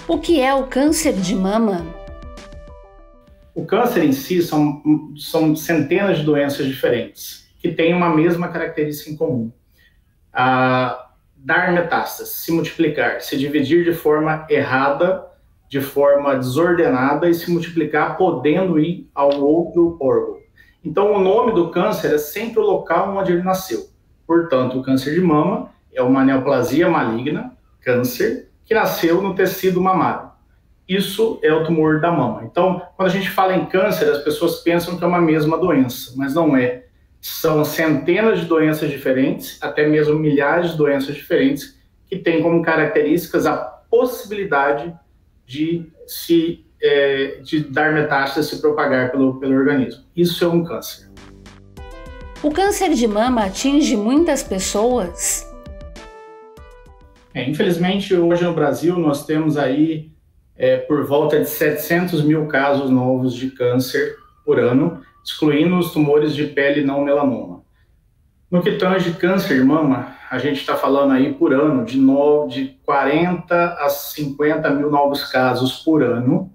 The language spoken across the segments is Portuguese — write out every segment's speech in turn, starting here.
O que é o câncer de mama? O câncer em si são centenas de doenças diferentes, que têm uma mesma característica em comum. Dar metástase, se multiplicar, se dividir de forma errada, de forma desordenada e se multiplicar podendo ir ao outro órgão. Então, o nome do câncer é sempre o local onde ele nasceu. Portanto, o câncer de mama é uma neoplasia maligna, câncer, que nasceu no tecido mamário. Isso é o tumor da mama. Então, quando a gente fala em câncer, as pessoas pensam que é uma mesma doença, mas não é. São centenas de doenças diferentes, até mesmo milhares de doenças diferentes, que têm como características a possibilidade de dar metástase, se propagar pelo organismo. Isso é um câncer. O câncer de mama atinge muitas pessoas? Infelizmente, hoje no Brasil, nós temos aí por volta de 700 mil casos novos de câncer por ano, excluindo os tumores de pele não melanoma. No que tange câncer de mama, a gente está falando aí por ano de 40 a 50 mil novos casos por ano,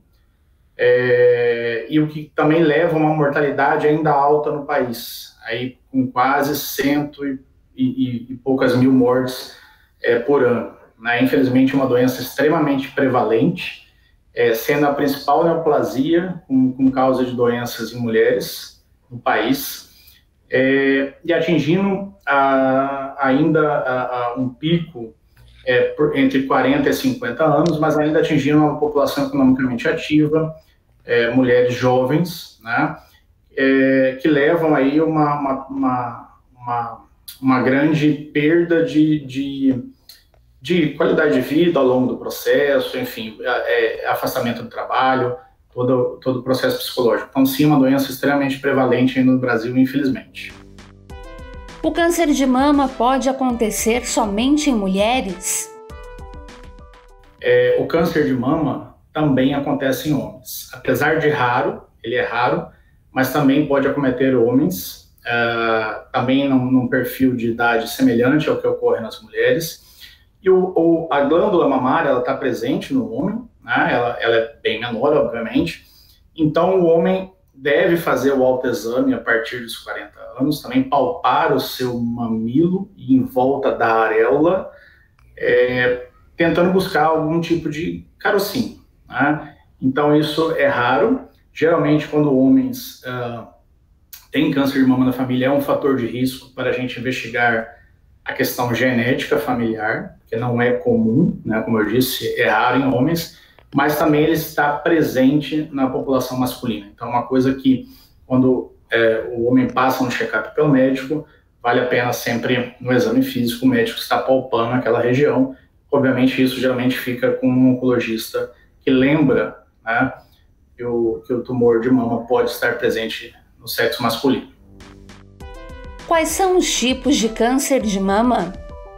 e o que também leva a uma mortalidade ainda alta no país, aí com quase 100 e poucas mil mortes por ano. Né? Infelizmente, uma doença extremamente prevalente, sendo a principal neoplasia com causa de doenças em mulheres no país, e atingindo ainda um pico entre 40 e 50 anos, mas ainda atingindo uma população economicamente ativa, mulheres jovens, né, que levam aí uma grande perda de qualidade de vida ao longo do processo, enfim, afastamento do trabalho, todo o processo psicológico. Então, sim, uma doença extremamente prevalente aí no Brasil, infelizmente. O câncer de mama pode acontecer somente em mulheres? O câncer de mama também acontece em homens. Apesar de raro, ele é raro, mas também pode acometer homens, também num perfil de idade semelhante ao que ocorre nas mulheres. E a glândula mamária, ela está presente no homem, né? Ela é bem menor, obviamente. Então, o homem deve fazer o autoexame a partir dos 40 anos, também palpar o seu mamilo em volta da areola, tentando buscar algum tipo de carocinho. Né? Então, isso é raro. Geralmente, quando homens têm câncer de mama na família, é um fator de risco para a gente investigar a questão genética familiar, que não é comum, né? Como eu disse, é raro em homens, mas também ele está presente na população masculina. Então, é uma coisa que, quando o homem passa no check-up pelo médico, vale a pena sempre, no exame físico, o médico está palpando aquela região. Obviamente, isso geralmente fica com um oncologista que lembra, né, que o tumor de mama pode estar presente no sexo masculino. Quais são os tipos de câncer de mama?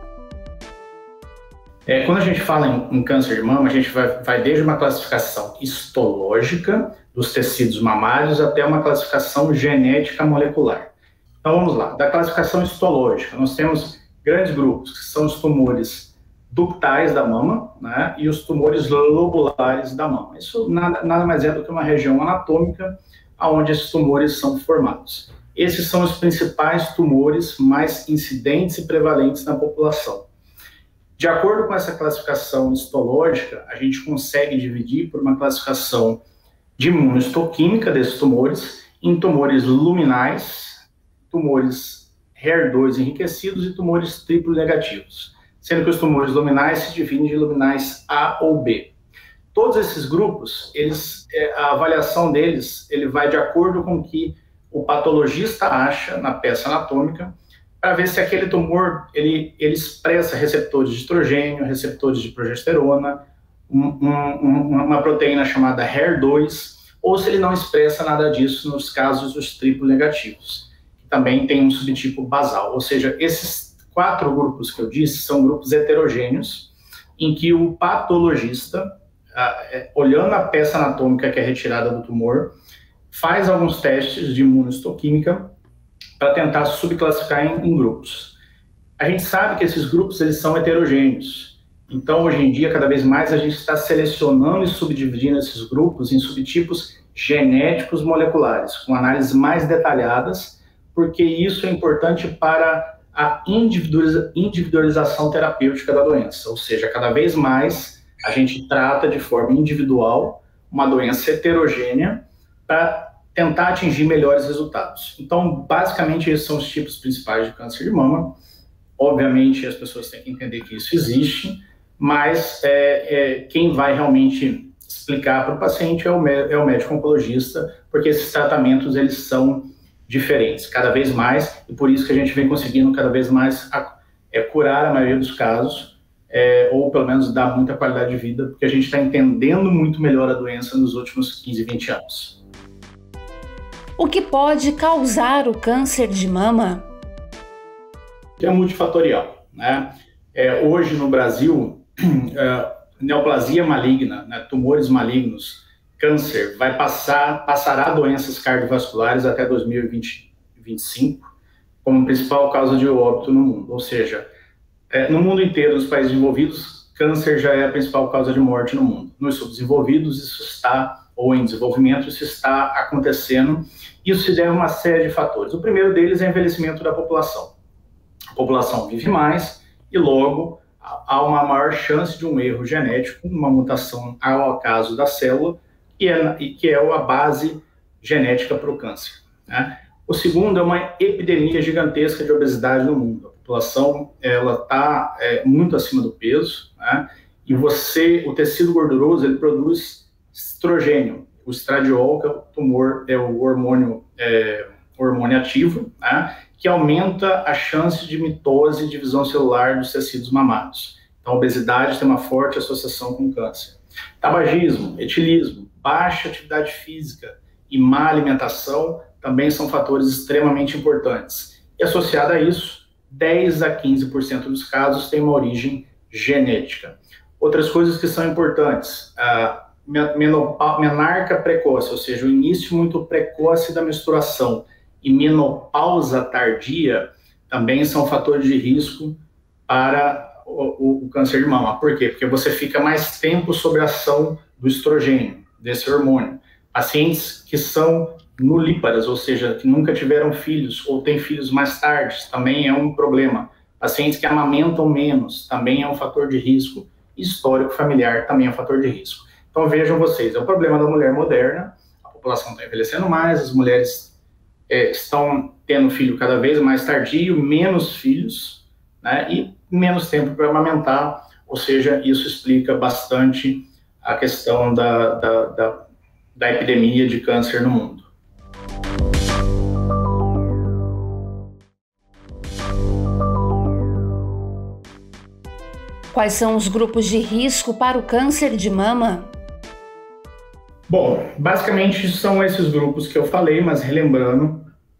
Quando a gente fala em câncer de mama, a gente vai desde uma classificação histológica dos tecidos mamários até uma classificação genética molecular. Então vamos lá, da classificação histológica, nós temos grandes grupos, que são os tumores ductais da mama, né, e os tumores lobulares da mama. Isso nada mais é do que uma região anatômica onde esses tumores são formados. Esses são os principais tumores mais incidentes e prevalentes na população. De acordo com essa classificação histológica, a gente consegue dividir por uma classificação de imunohistoquímica desses tumores em tumores luminais, tumores HER2 enriquecidos e tumores triplo negativos, sendo que os tumores luminais se dividem em luminais A ou B. Todos esses grupos, a avaliação deles, ele vai de acordo com o que o patologista acha na peça anatômica, para ver se aquele tumor ele expressa receptores de estrogênio, receptores de progesterona, uma proteína chamada HER2, ou se ele não expressa nada disso nos casos dos triplo negativos, que também tem um subtipo basal. Ou seja, esses 4 grupos que eu disse são grupos heterogêneos, em que o patologista, olhando a peça anatômica que é retirada do tumor, faz alguns testes de imunohistoquímica para tentar subclassificar em grupos. A gente sabe que esses grupos eles são heterogêneos, Então, hoje em dia, cada vez mais a gente está selecionando e subdividindo esses grupos em subtipos genéticos moleculares, com análises mais detalhadas, porque isso é importante para a individualização terapêutica da doença, ou seja, cada vez mais a gente trata de forma individual uma doença heterogênea para tentar atingir melhores resultados. Então, basicamente, esses são os tipos principais de câncer de mama. Obviamente, as pessoas têm que entender que isso existe, mas quem vai realmente explicar para o paciente é o médico oncologista, porque esses tratamentos eles são diferentes, cada vez mais, e por isso que a gente vem conseguindo cada vez mais curar a maioria dos casos, ou pelo menos dar muita qualidade de vida, porque a gente está entendendo muito melhor a doença nos últimos 15, 20 anos. O que pode causar o câncer de mama? É multifatorial, né? Hoje no Brasil, neoplasia maligna, né, tumores malignos, câncer, passará doenças cardiovasculares até 2025 como principal causa de óbito no mundo. Ou seja, no mundo inteiro, nos países desenvolvidos, câncer já é a principal causa de morte no mundo. Nos subdesenvolvidos, isso está, ou em desenvolvimento, isso está acontecendo. Isso se deve a uma série de fatores. O primeiro deles é o envelhecimento da população. A população vive mais e, logo, há uma maior chance de um erro genético, uma mutação ao acaso da célula, que é a base genética para o câncer, né? O segundo é uma epidemia gigantesca de obesidade no mundo. A população está muito acima do peso, né? E o tecido gorduroso ele produz estrogênio, o estradiol, que é o hormônio ativo, né? Que aumenta a chance de mitose e divisão celular dos tecidos mamários. Então, a obesidade tem uma forte associação com câncer. Tabagismo, etilismo, baixa atividade física e má alimentação também são fatores extremamente importantes. E associado a isso, 10 a 15% dos casos têm uma origem genética. Outras coisas que são importantes, a menarca precoce, ou seja, o início muito precoce da menstruação, e menopausa tardia também são fatores de risco para o câncer de mama. Por quê? Porque você fica mais tempo sob a ação do estrogênio, desse hormônio. Pacientes que são nulíparas, ou seja, que nunca tiveram filhos ou têm filhos mais tarde, também é um problema. Pacientes que amamentam menos, também é um fator de risco. Histórico familiar também é um fator de risco. Então vejam vocês, é o problema da mulher moderna, a população está envelhecendo mais, as mulheres estão tendo filho cada vez mais tardio, menos filhos, né, e menos tempo para amamentar, ou seja, isso explica bastante a questão da epidemia de câncer no mundo. Quais são os grupos de risco para o câncer de mama? Bom, basicamente são esses grupos que eu falei, mas relembrando,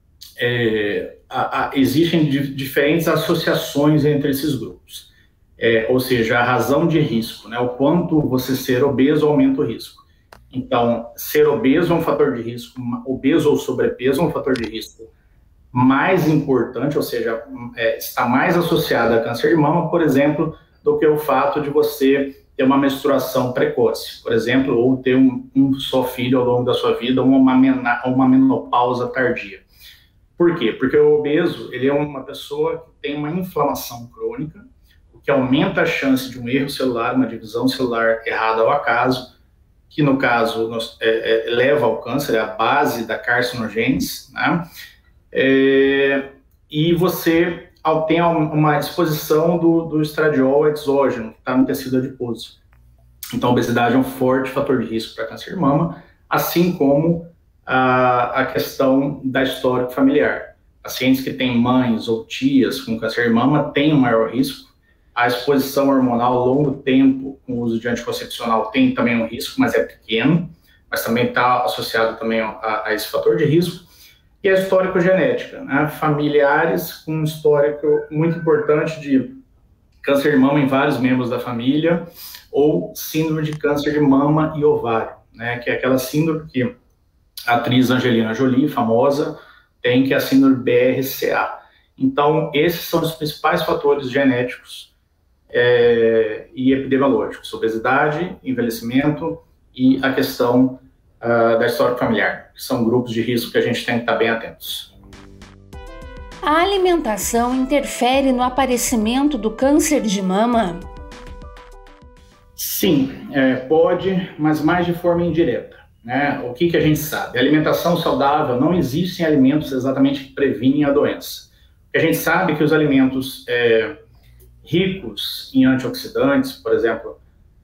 existem diferentes associações entre esses grupos. Ou seja, a razão de risco, né? O quanto você ser obeso aumenta o risco. Então, ser obeso é um fator de risco, obeso ou sobrepeso é um fator de risco mais importante, ou seja, está mais associado a câncer de mama, por exemplo, do que o fato de você ter uma menstruação precoce, por exemplo, ou ter um só filho ao longo da sua vida, ou uma menopausa tardia. Por quê? Porque o obeso, ele é uma pessoa que tem uma inflamação crônica, o que aumenta a chance de um erro celular, uma divisão celular errada ao acaso, que no caso leva ao câncer, é a base da carcinogênese, né? E você tem uma exposição do estradiol exógeno, que está no tecido adiposo. Então, a obesidade é um forte fator de risco para câncer de mama, assim como a questão da história familiar. Pacientes que têm mães ou tias com câncer de mama têm um maior risco. A exposição hormonal ao longo tempo com o uso de anticoncepcional tem também um risco, mas é pequeno, mas também está associado também a esse fator de risco. E a histórico-genética, né? Familiares com um histórico muito importante de câncer de mama em vários membros da família, ou síndrome de câncer de mama e ovário, né? Que é aquela síndrome que a atriz Angelina Jolie, famosa, tem, que é a síndrome BRCA. Então, esses são os principais fatores genéticos e epidemiológicos, obesidade, envelhecimento e a questão da história familiar, que são grupos de risco que a gente tem que estar bem atentos. A alimentação interfere no aparecimento do câncer de mama? Sim, pode, mas mais de forma indireta, né? O que a gente sabe? A alimentação saudável, não existem alimentos exatamente que previnem a doença. A gente sabe que os alimentos ricos em antioxidantes, por exemplo,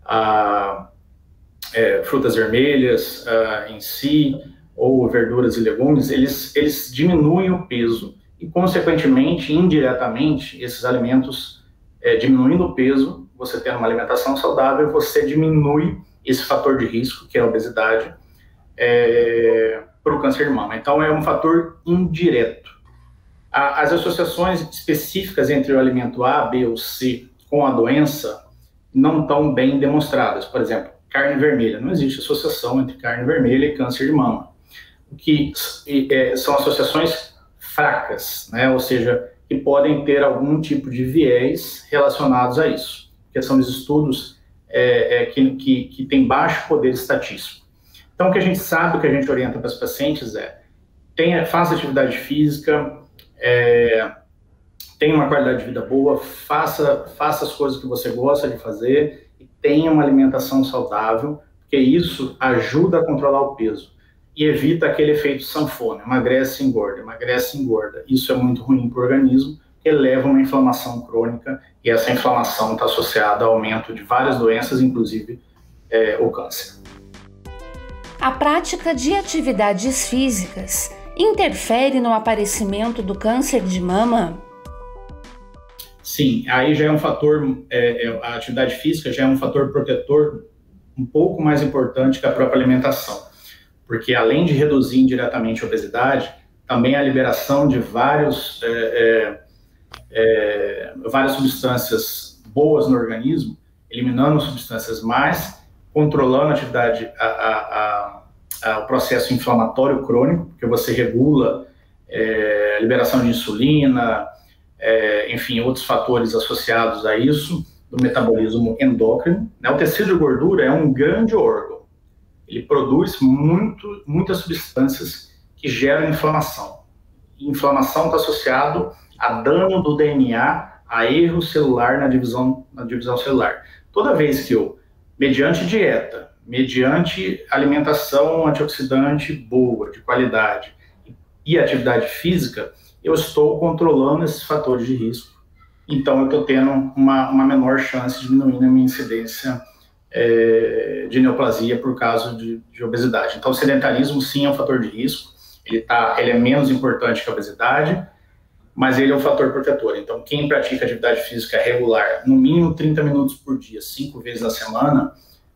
frutas vermelhas em si, ou verduras e legumes, eles diminuem o peso e, consequentemente, indiretamente, esses alimentos diminuindo o peso, você tendo uma alimentação saudável, você diminui esse fator de risco, que é a obesidade, para o câncer de mama. Então, é um fator indireto. As associações específicas entre o alimento A, B ou C com a doença não estão bem demonstradas. Por exemplo, carne vermelha. Não existe associação entre carne vermelha e câncer de mama. O que são associações fracas, né? Ou seja, que podem ter algum tipo de viés relacionados a isso, que são os estudos que têm baixo poder estatístico. Então, o que a gente sabe, o que a gente orienta para os pacientes faça atividade física, tenha uma qualidade de vida boa, faça as coisas que você gosta de fazer e tenha uma alimentação saudável, porque isso ajuda a controlar o peso e evita aquele efeito sanfona, emagrece, engorda. Isso é muito ruim para o organismo, porque leva a uma inflamação crônica e essa inflamação está associada ao aumento de várias doenças, inclusive o câncer. A prática de atividades físicas interfere no aparecimento do câncer de mama? Sim, aí já é um fator, a atividade física já é um fator protetor um pouco mais importante que a própria alimentação, porque além de reduzir indiretamente a obesidade, também a liberação de várias substâncias boas no organismo, eliminando substâncias más, controlando a atividade, o processo inflamatório crônico, porque você regula a liberação de insulina, enfim, outros fatores associados a isso, do metabolismo endócrino. O tecido de gordura é um grande órgão. Ele produz muitas substâncias que geram inflamação. Inflamação está associado a dano do DNA, a erro celular na divisão celular. Toda vez que eu, mediante dieta, mediante alimentação antioxidante boa, de qualidade, e atividade física, eu estou controlando esses fatores de risco. Então, eu estou tendo uma menor chance de diminuir a minha incidência de neoplasia por causa de obesidade. Então, o sedentarismo, sim, é um fator de risco. Ele é menos importante que a obesidade, mas ele é um fator protetor. Então, quem pratica atividade física regular, no mínimo 30 minutos por dia, 5 vezes na semana,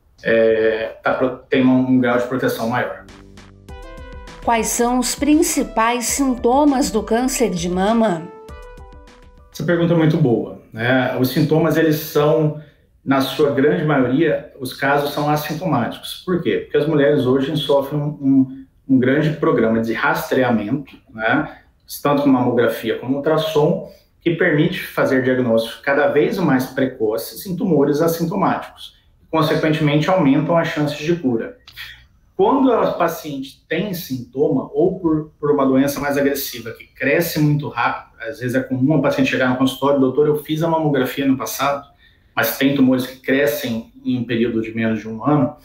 tem um grau de proteção maior. Quais são os principais sintomas do câncer de mama? Essa pergunta é muito boa, né? Os sintomas, eles são, na sua grande maioria, os casos são assintomáticos. Por quê? Porque as mulheres hoje sofrem um grande programa de rastreamento, né? Tanto com mamografia como ultrassom, que permite fazer diagnósticos cada vez mais precoces em tumores assintomáticos. Consequentemente, aumentam as chances de cura. Quando a paciente tem sintoma, ou por uma doença mais agressiva, que cresce muito rápido, às vezes é comum a paciente chegar no consultório, doutor, eu fiz a mamografia no passado, mas tem tumores que crescem em um período de menos de um ano,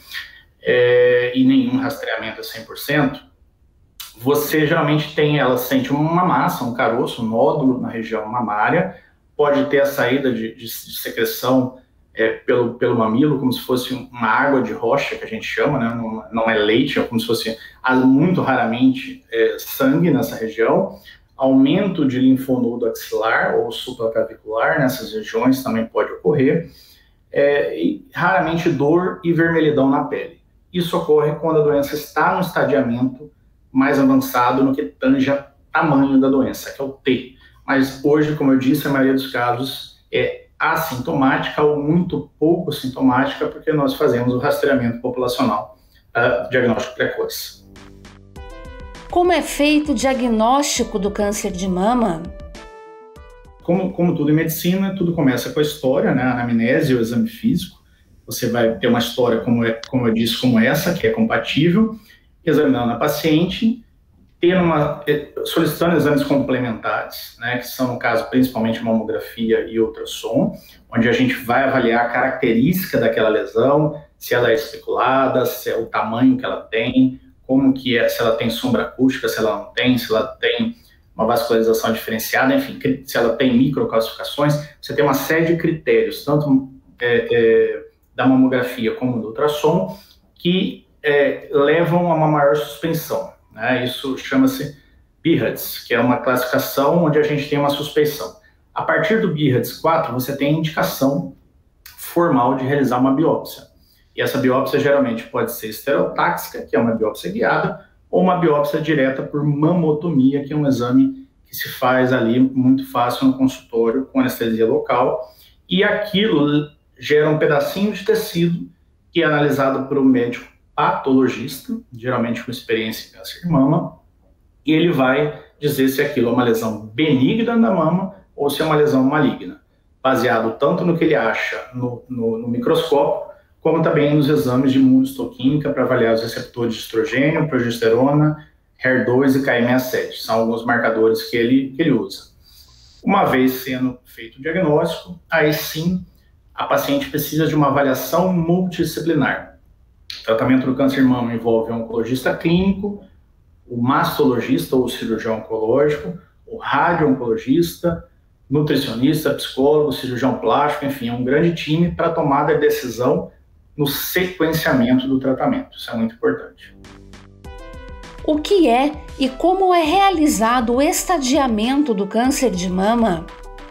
e nenhum rastreamento é 100%, você geralmente ela sente uma massa, um caroço, um nódulo na região mamária, pode ter a saída de secreção pelo mamilo, como se fosse uma água de rocha, que a gente chama, né? Não é leite, é como se fosse, muito raramente, sangue nessa região. Aumento de linfonodo axilar ou supraclavicular nessas regiões também pode ocorrer. E raramente dor e vermelhidão na pele. Isso ocorre quando a doença está no estadiamento mais avançado no que tange o tamanho da doença, que é o T. Mas hoje, como eu disse, a maioria dos casos é assintomática ou muito pouco sintomática, porque nós fazemos o rastreamento populacional, diagnóstico precoce. Como é feito o diagnóstico do câncer de mama? como tudo em medicina, tudo começa com a história, né? A anamnese, o exame físico. Você vai ter uma história, como eu disse, como essa, que é compatível, examinando a paciente, solicitando exames complementares, né, que são, no caso, principalmente mamografia e ultrassom, onde a gente vai avaliar a característica daquela lesão, se ela é especulada, se é o tamanho que ela tem, como que é, se ela tem sombra acústica, se ela não tem, se ela tem uma vascularização diferenciada, enfim, se ela tem microcalcificações. Você tem uma série de critérios, tanto da mamografia como do ultrassom, que levam a uma maior suspeição. Isso chama-se BIRADS, que é uma classificação onde a gente tem uma suspeição. A partir do BIRADS 4, você tem a indicação formal de realizar uma biópsia. E essa biópsia geralmente pode ser estereotáxica, que é uma biópsia guiada, ou uma biópsia direta por mamotomia, que é um exame que se faz ali muito fácil no consultório, com anestesia local. E aquilo gera um pedacinho de tecido que é analisado por um médico patologista, geralmente com experiência em câncer de mama, e ele vai dizer se aquilo é uma lesão benigna da mama ou se é uma lesão maligna, baseado tanto no que ele acha no microscópio, como também nos exames de imunohistoquímica para avaliar os receptores de estrogênio, progesterona, HER2 e KM67. São alguns marcadores que ele usa. Uma vez sendo feito o diagnóstico, aí sim a paciente precisa de uma avaliação multidisciplinar. O tratamento do câncer de mama envolve o oncologista clínico, o mastologista ou cirurgião oncológico, o radio-oncologista, nutricionista, psicólogo, cirurgião plástico, enfim, é um grande time para tomada de decisão no sequenciamento do tratamento. Isso é muito importante. O que é e como é realizado o estadiamento do câncer de mama?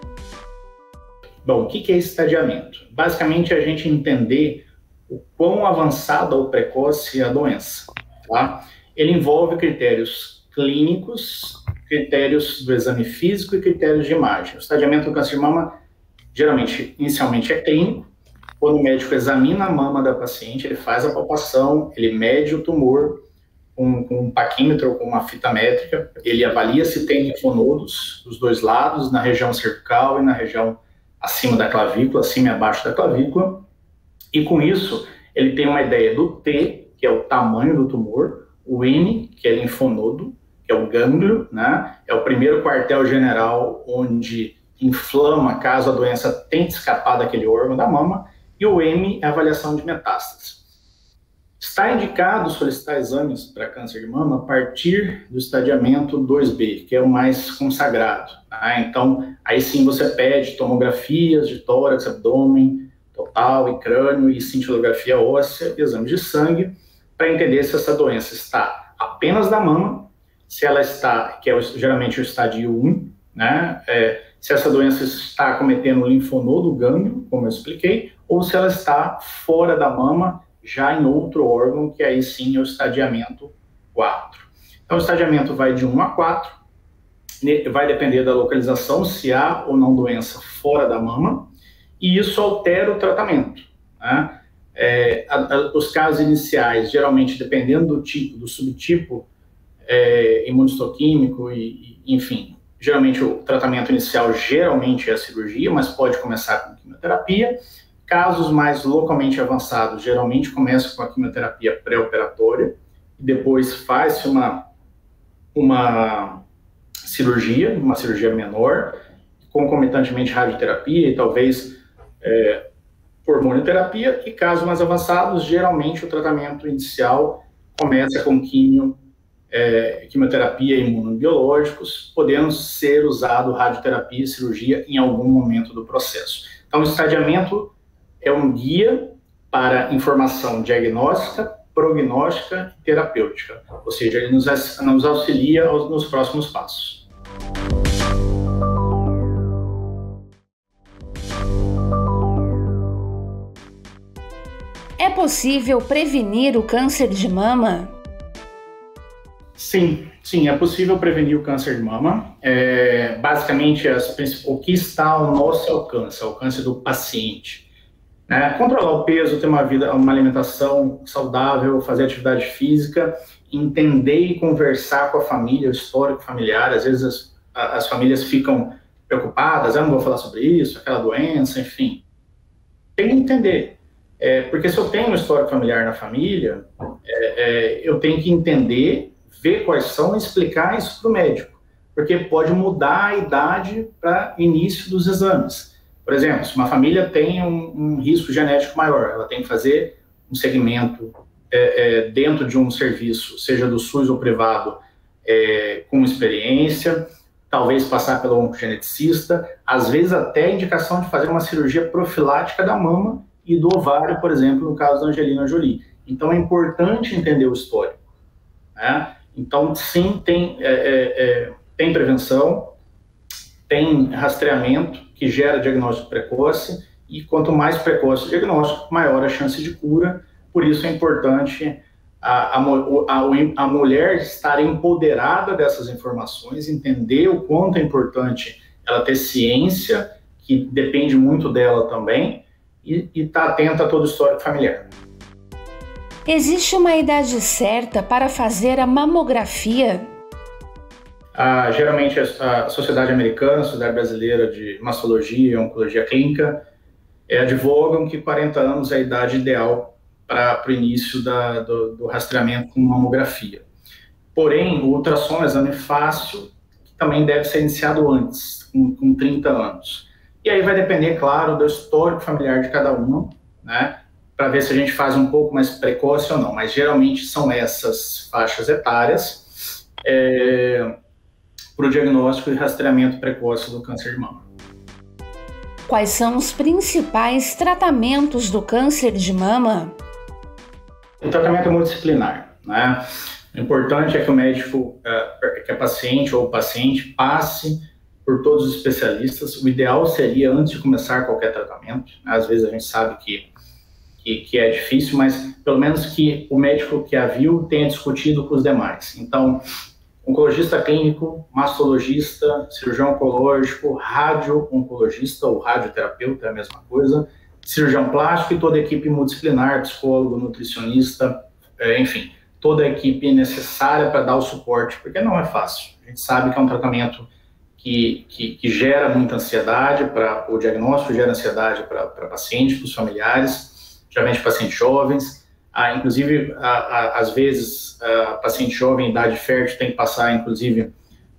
Bom, o que é estadiamento? Basicamente, a gente entender o quão avançada ou precoce é a doença. Tá? Ele envolve critérios clínicos, critérios do exame físico e critérios de imagem. O estadiamento do câncer de mama, geralmente, inicialmente é clínico. Quando o médico examina a mama da paciente, ele faz a palpação, ele mede o tumor com um paquímetro ou com uma fita métrica, ele avalia se tem linfonodos dos dois lados, na região cervical e na região acima da clavícula, acima e abaixo da clavícula. E com isso, ele tem uma ideia do T, que é o tamanho do tumor, o N, que é linfonodo, que é o gânglio, né? É o primeiro quartel-general onde inflama caso a doença tente escapar daquele órgão da mama, e o M é a avaliação de metástases. Está indicado solicitar exames para câncer de mama a partir do estadiamento 2B, que é o mais consagrado. Tá? Então, aí sim você pede tomografias de tórax, abdômen, total e crânio, e cintilografia óssea, exames de sangue, para entender se essa doença está apenas na mama, se ela está, que é geralmente o estádio 1, né? Se essa doença está acometendo o linfonodo, o gânglio, como eu expliquei, ou se ela está fora da mama, já em outro órgão, que aí sim é o estadiamento 4. Então, o estadiamento vai de 1 a 4, vai depender da localização, se há ou não doença fora da mama, e isso altera o tratamento. Né? Os casos iniciais, geralmente, dependendo do tipo, do subtipo imunistoquímico, enfim, geralmente o tratamento inicial geralmente é a cirurgia, mas pode começar com quimioterapia. Casos mais localmente avançados, geralmente começam com a quimioterapia pré-operatória, e depois faz-se uma cirurgia menor, concomitantemente radioterapia e talvez hormonioterapia, e casos mais avançados, geralmente o tratamento inicial começa com quimioterapia e imunobiológicos, podendo ser usado radioterapia e cirurgia em algum momento do processo. Então, o estadiamento é um guia para informação diagnóstica, prognóstica e terapêutica, ou seja, ele nos auxilia nos próximos passos. É possível prevenir o câncer de mama? Sim, é possível prevenir o câncer de mama. Basicamente, o que está ao nosso alcance do paciente. Controlar o peso, ter uma alimentação saudável, fazer atividade física, entender e conversar com a família, o histórico familiar. Às vezes as famílias ficam preocupadas, eu não vou falar sobre isso, aquela doença, enfim. Tem que entender, porque se eu tenho um histórico familiar na família, eu tenho que entender, ver quais são e explicar isso para o médico, porque pode mudar a idade para início dos exames. Por exemplo, se uma família tem um risco genético maior, ela tem que fazer um segmento dentro de um serviço, seja do SUS ou privado, com experiência, talvez passar pelo oncogeneticista, às vezes até a indicação de fazer uma cirurgia profilática da mama e do ovário, por exemplo, no caso da Angelina Jolie. Então, é importante entender o histórico, né? Então, sim, tem prevenção, tem rastreamento que gera diagnóstico precoce, e quanto mais precoce o diagnóstico, maior a chance de cura. Por isso é importante a mulher estar empoderada dessas informações, entender o quanto é importante ela ter ciência, que depende muito dela também, e estar atenta a todo o histórico familiar. Existe uma idade certa para fazer a mamografia? Geralmente a Sociedade Americana, a Sociedade Brasileira de Mastologia e Oncologia Clínica, advogam que 40 anos é a idade ideal para o início do rastreamento com mamografia. Porém, o ultrassom é um exame fácil, que também deve ser iniciado antes, com 30 anos. E aí vai depender, claro, do histórico familiar de cada um, né, para ver se a gente faz um pouco mais precoce ou não. Mas geralmente são essas faixas etárias para o diagnóstico e rastreamento precoce do câncer de mama. Quais são os principais tratamentos do câncer de mama? O tratamento é multidisciplinar, né? O importante é que o médico, que a paciente ou o paciente passe por todos os especialistas. O ideal seria, antes de começar qualquer tratamento, né? Às vezes a gente sabe que é difícil, mas pelo menos que o médico que a viu tenha discutido com os demais. Então, oncologista clínico, mastologista, cirurgião oncológico, radio-oncologista ou radioterapeuta, é a mesma coisa, cirurgião plástico e toda a equipe multidisciplinar, psicólogo, nutricionista, enfim, toda a equipe necessária para dar o suporte, porque não é fácil. A gente sabe que é um tratamento que gera muita ansiedade para o diagnóstico, gera ansiedade para pacientes, para os familiares, geralmente pacientes jovens. Inclusive, às vezes, a paciente jovem em idade fértil tem que passar, inclusive,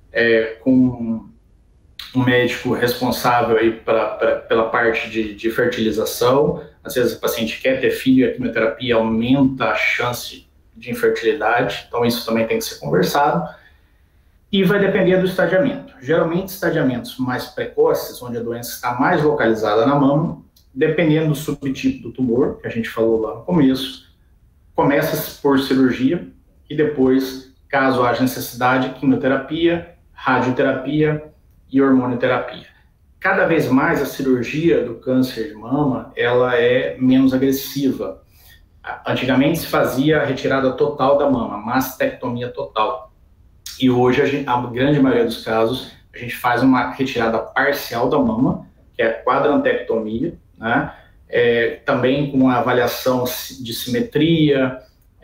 com um médico responsável aí pela parte de fertilização. Às vezes, a paciente quer ter filho e a quimioterapia aumenta a chance de infertilidade, então isso também tem que ser conversado. E vai depender do estadiamento. Geralmente, estadiamentos mais precoces, onde a doença está mais localizada na mama, dependendo do subtipo do tumor, que a gente falou lá no começo, começa por cirurgia e depois, caso haja necessidade, quimioterapia, radioterapia e hormonioterapia. Cada vez mais a cirurgia do câncer de mama, ela é menos agressiva. Antigamente se fazia a retirada total da mama, mastectomia total. E hoje, a grande maioria dos casos, a gente faz uma retirada parcial da mama, que é a quadrantectomia, né? Também com a avaliação de simetria,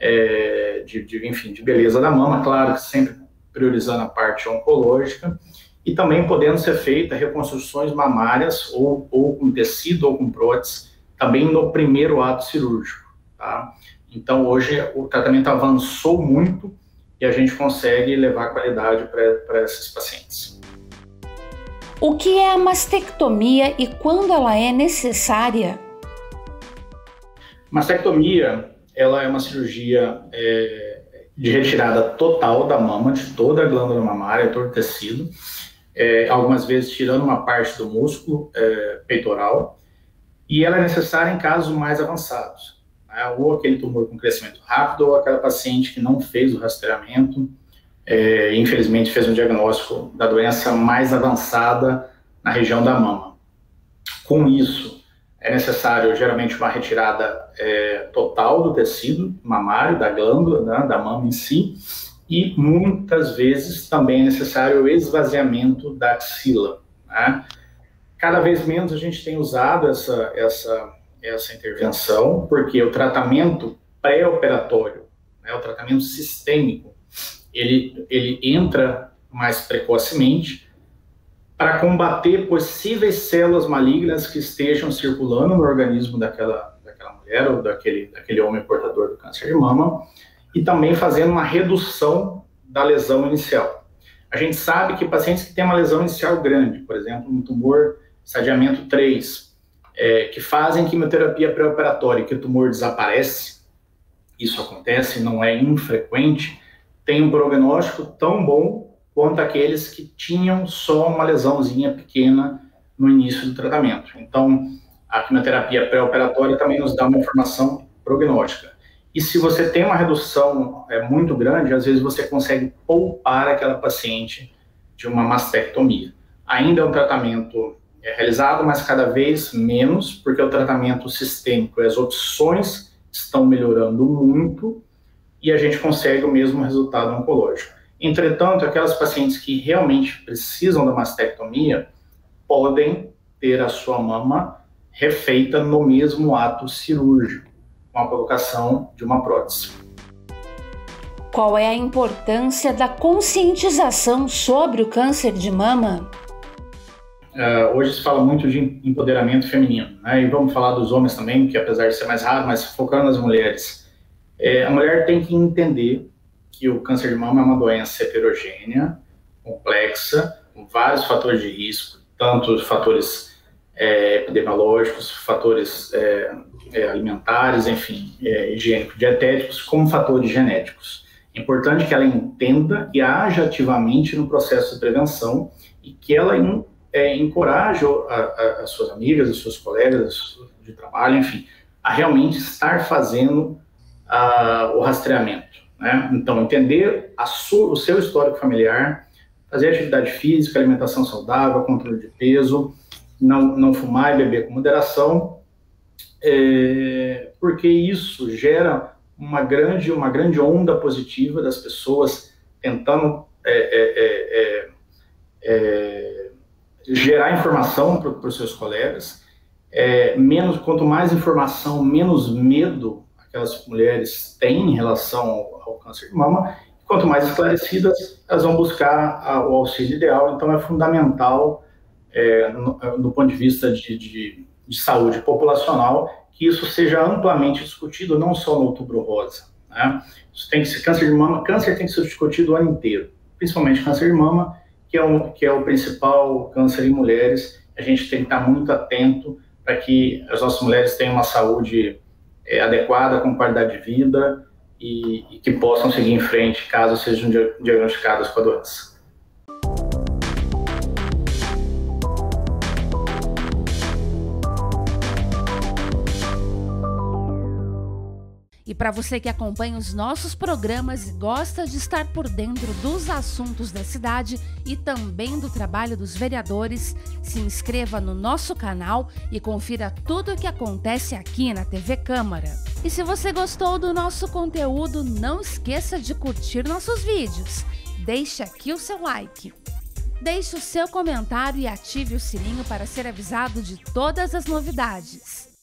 enfim, de beleza da mama, claro que sempre priorizando a parte oncológica, e também podendo ser feita reconstruções mamárias ou com tecido ou com prótese, também no primeiro ato cirúrgico, tá? Então, hoje, o tratamento avançou muito e a gente consegue levar qualidade para esses pacientes. O que é a mastectomia e quando ela é necessária? Mastectomia, ela é uma cirurgia de retirada total da mama, de toda a glândula mamária, todo o tecido, algumas vezes tirando uma parte do músculo peitoral, e ela é necessária em casos mais avançados, né? Ou aquele tumor com crescimento rápido, ou aquela paciente que não fez o rastreamento, infelizmente fez um diagnóstico da doença mais avançada na região da mama. Com isso, é necessário geralmente uma retirada total do tecido mamário, da glândula, né, da mama em si, e muitas vezes também é necessário o esvaziamento da axila, né? Cada vez menos a gente tem usado essa intervenção, porque o tratamento pré-operatório, né, o tratamento sistêmico, ele entra mais precocemente, para combater possíveis células malignas que estejam circulando no organismo daquela mulher ou daquele homem portador do câncer de mama, e também fazendo uma redução da lesão inicial. A gente sabe que pacientes que têm uma lesão inicial grande, por exemplo, um tumor estadiamento 3, que fazem quimioterapia pré-operatória e que o tumor desaparece, isso acontece, não é infrequente, tem um prognóstico tão bom quanto aqueles que tinham só uma lesãozinha pequena no início do tratamento. Então, a quimioterapia pré-operatória também nos dá uma informação prognóstica. E se você tem uma redução muito grande, às vezes você consegue poupar aquela paciente de uma mastectomia. Ainda é um tratamento realizado, mas cada vez menos, porque o tratamento sistêmico e as opções estão melhorando muito e a gente consegue o mesmo resultado oncológico. Entretanto, aquelas pacientes que realmente precisam da mastectomia podem ter a sua mama refeita no mesmo ato cirúrgico, com a colocação de uma prótese. Qual é a importância da conscientização sobre o câncer de mama? Hoje se fala muito de empoderamento feminino, né? E vamos falar dos homens também, que apesar de ser mais raro, mas focando nas mulheres. A mulher tem que entender que o câncer de mama é uma doença heterogênea, complexa, com vários fatores de risco, tanto fatores epidemiológicos, fatores alimentares, enfim, higiênico-dietéticos, como fatores genéticos. É importante que ela entenda e haja ativamente no processo de prevenção e que ela encoraje as suas amigas, os seus colegas de trabalho, enfim, a realmente estar fazendo o rastreamento, né? Então, entender o seu histórico familiar, fazer atividade física, alimentação saudável, controle de peso, não fumar e beber com moderação, porque isso gera uma grande onda positiva das pessoas tentando gerar informação para os seus colegas. Quanto mais informação, menos medo aquelas mulheres têm em relação ao câncer de mama. Quanto mais esclarecidas, elas vão buscar o auxílio ideal. Então, é fundamental, do ponto de vista de saúde populacional, que isso seja amplamente discutido, não só no Outubro Rosa, né? Isso tem que ser câncer de mama, câncer tem que ser discutido o ano inteiro, principalmente câncer de mama, que é o principal câncer em mulheres. A gente tem que estar muito atento para que as nossas mulheres tenham uma saúde adequada, com qualidade de vida e que possam seguir em frente caso sejam diagnosticadas com a doença. E para você que acompanha os nossos programas e gosta de estar por dentro dos assuntos da cidade e também do trabalho dos vereadores, se inscreva no nosso canal e confira tudo o que acontece aqui na TV Câmara. E se você gostou do nosso conteúdo, não esqueça de curtir nossos vídeos. Deixe aqui o seu like. Deixe o seu comentário e ative o sininho para ser avisado de todas as novidades.